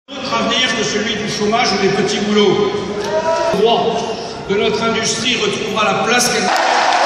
Autre avenir que celui du chômage ou des petits boulots. Le droit de notre industrie retrouvera la place qu'elle a.